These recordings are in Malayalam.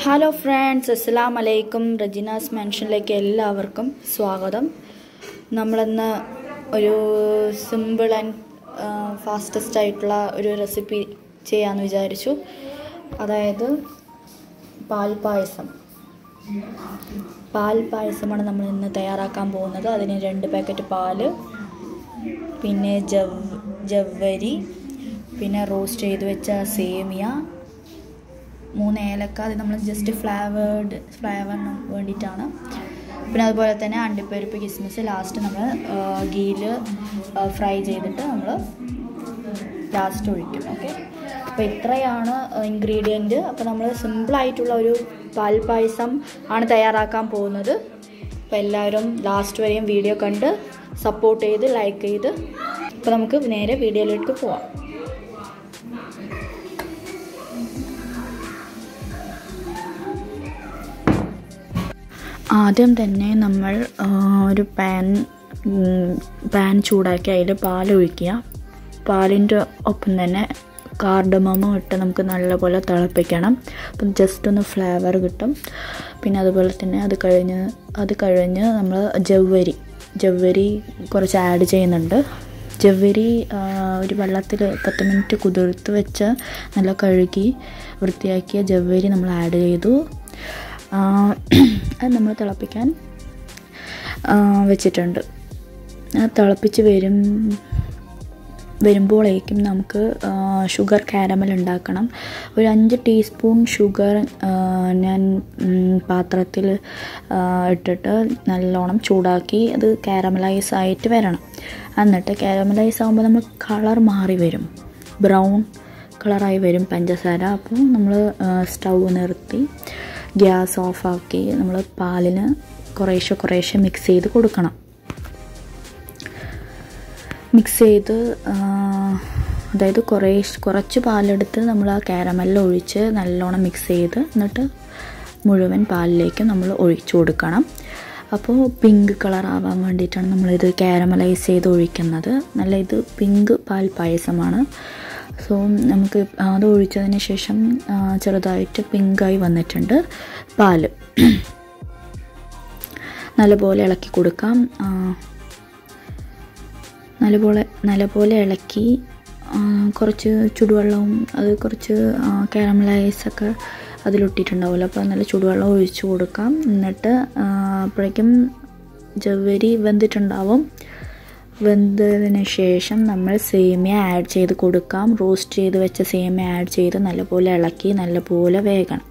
Hello friends, Assalamu alaikum. RAJEENA'S mentionലേക്ക് എല്ലാവർക്കും സ്വാഗതം. നമ്മൾ ഇന്ന് ഒരു സിമ്പിൾ ആൻഡ് ഫാസ്റ്റസ്റ്റ് ആയിട്ടുള്ള ഒരു റെസിപ്പി ചെയ്യാമെന്ന് വിചാരിച്ചു. അതായത് പാൽ പായസമാണ് നമ്മൾ ഇന്ന് തയ്യാറാക്കാൻ പോകുന്നത്. അതിന് 2 പാക്കറ്റ് പാല്, പിന്നെ ജവ്വരി, പിന്നെ റോസ്റ്റ് ചെയ്ത് വെച്ച സേമിയ, 3 ഏലക്ക. അത് നമ്മൾ ജസ്റ്റ് ഫ്ലേവറിന് വേണ്ടിയിട്ടാണ്. പിന്നെ അതുപോലെ തന്നെ അണ്ടിപ്പരിപ്പ്, കിസ്മിസ് ലാസ്റ്റ് നമ്മൾ ഗീയിൽ ഫ്രൈ ചെയ്തിട്ട് നമ്മൾ ലാസ്റ്റ് ഒഴിക്കും. ഓക്കെ, അപ്പോൾ ഇത്രയാണ് ഇൻഗ്രീഡിയൻറ്റ്. അപ്പോൾ നമ്മൾ സിമ്പിളായിട്ടുള്ള ഒരു പാൽ പായസം ആണ് തയ്യാറാക്കാൻ പോകുന്നത്. അപ്പോൾ എല്ലാവരും ലാസ്റ്റ് വരെയും വീഡിയോ കണ്ട് സപ്പോർട്ട് ചെയ്ത് ലൈക്ക് ചെയ്ത്. അപ്പോൾ നമുക്ക് നേരെ വീഡിയോയിലേക്ക് പോവാം. ആദ്യം തന്നെ നമ്മൾ ഒരു പാൻ ചൂടാക്കി അതിൽ പാലൊഴിക്കുക. പാലിൻ്റെ ഒപ്പം തന്നെ കാർഡമം ഇട്ട് നമുക്ക് നല്ലപോലെ തിളപ്പിക്കണം. അപ്പം ജസ്റ്റ് ഒന്ന് ഫ്ലേവർ കിട്ടും. പിന്നെ അതുപോലെ തന്നെ അത് കഴിഞ്ഞ് നമ്മൾ ജവ്വരി കുറച്ച് ആഡ് ചെയ്യുന്നുണ്ട്. ജവ്വരി ഒരു വെള്ളത്തിൽ 10 മിനിറ്റ് കുതിർത്ത് വെച്ച് നല്ല കഴുകി വൃത്തിയാക്കിയ ജവ്വരി നമ്മൾ ആഡ് ചെയ്തു. അത് നമ്മൾ തിളപ്പിക്കാൻ വെച്ചിട്ടുണ്ട്. തിളപ്പിച്ച് വരുമ്പോഴേക്കും നമുക്ക് ഷുഗർ കാരമൽ ഉണ്ടാക്കണം. ഒരു 5 ടീസ്പൂൺ ഷുഗർ ഞാൻ പാത്രത്തിൽ ഇട്ടിട്ട് നല്ലോണം ചൂടാക്കി അത് കാരമലൈസ് ആയിട്ട് വരണം. എന്നിട്ട് കാരമലൈസ് ആകുമ്പോൾ നമ്മൾ കളർ മാറി വരും, ബ്രൗൺ കളറായി വരും പഞ്ചസാര. അപ്പോൾ നമ്മൾ സ്റ്റൗ നിർത്തി ഗ്യാസ് ഓഫാക്കി നമ്മൾ പാലിന് കുറേശ്ശെ മിക്സ് ചെയ്ത് കൊടുക്കണം. മിക്സ് ചെയ്ത് അതായത് കുറച്ച് പാലെടുത്ത് നമ്മൾ ആ കാരമലിൽ ഒഴിച്ച് നല്ലോണം മിക്സ് ചെയ്ത് എന്നിട്ട് മുഴുവൻ പാലിലേക്ക് നമ്മൾ ഒഴിച്ചു കൊടുക്കണം. അപ്പോൾ പിങ്ക് കളർ ആവാൻ വേണ്ടിയിട്ടാണ് നമ്മളിത് കാരമലൈസ് ചെയ്ത് ഒഴിക്കുന്നത്. ഇത് പിങ്ക് പാൽ പായസമാണ്. സോ നമുക്ക് അത് ഒഴിച്ചതിന് ശേഷം ചെറുതായിട്ട് പിങ്കായി വന്നിട്ടുണ്ട് പാല്. നല്ലപോലെ ഇളക്കി കൊടുക്കാം. നല്ലപോലെ ഇളക്കി കുറച്ച് ചുടുവെള്ളവും അത് കുറച്ച് കാരമലൈസൊക്കെ അതിലൊട്ടിട്ടുണ്ടാവുമല്ലോ, അപ്പോൾ നല്ല ചുടുവെള്ളം ഒഴിച്ചു കൊടുക്കാം. എന്നിട്ട് അപ്പോഴേക്കും ജവ്വരി വെന്തിട്ടുണ്ടാവും. വെന്തതിന് ശേഷം നമ്മൾ സേമിയ ആഡ് ചെയ്ത് കൊടുക്കാം. റോസ്റ്റ് ചെയ്ത് വെച്ച സേമിയ ആഡ് ചെയ്ത് നല്ലപോലെ ഇളക്കി നല്ലപോലെ വേകണം.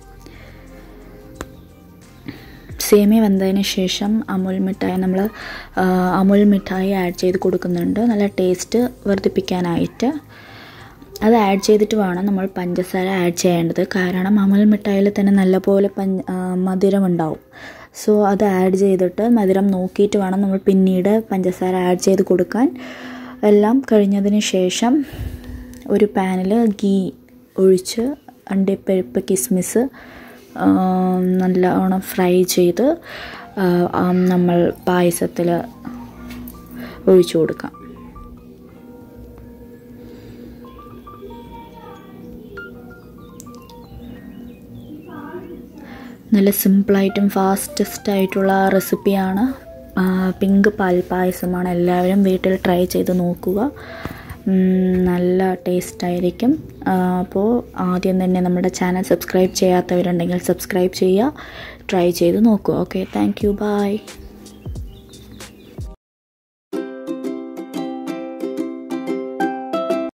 സേമിയ വെന്തതിന് ശേഷം അമുൽ മിഠായി ആഡ് ചെയ്ത് കൊടുക്കുന്നുണ്ട്, നല്ല ടേസ്റ്റ് വർദ്ധിപ്പിക്കാനായിട്ട്. അത് ആഡ് ചെയ്തിട്ട് വേണം നമ്മൾ പഞ്ചസാര ആഡ് ചെയ്യേണ്ടത്. കാരണം അമുൽ മിഠായിൽ തന്നെ നല്ലപോലെ മധുരം ഉണ്ടാവും. സോ അത് ആഡ് ചെയ്തിട്ട് മധുരം നോക്കിയിട്ട് വേണം നമ്മൾ പിന്നീട് പഞ്ചസാര ആഡ് ചെയ്ത് കൊടുക്കാൻ. എല്ലാം കഴിഞ്ഞതിന് ശേഷം ഒരു പാനിൽ ഗീ ഒഴിച്ച് അണ്ടിപ്പരിപ്പ്, കിസ്മിസ് നല്ലോണം ഫ്രൈ ചെയ്ത് നമ്മൾ പായസത്തിൽ ഒഴിച്ചു കൊടുക്കാം. നല്ല സിമ്പിളായിട്ടും ഫാസ്റ്റസ്റ്റ് ആയിട്ടുള്ള റെസിപ്പിയാണ്. പിങ്ക് പാൽ പായസമാണ്. എല്ലാവരും വീട്ടിൽ ട്രൈ ചെയ്ത് നോക്കുക, നല്ല ടേസ്റ്റായിരിക്കും. അപ്പോൾ ആദ്യം തന്നെ നമ്മുടെ ചാനൽ സബ്സ്ക്രൈബ് ചെയ്യാത്തവരുണ്ടെങ്കിൽ സബ്സ്ക്രൈബ് ചെയ്യുക, ട്രൈ ചെയ്ത് നോക്കുക. Okay, thank you, by.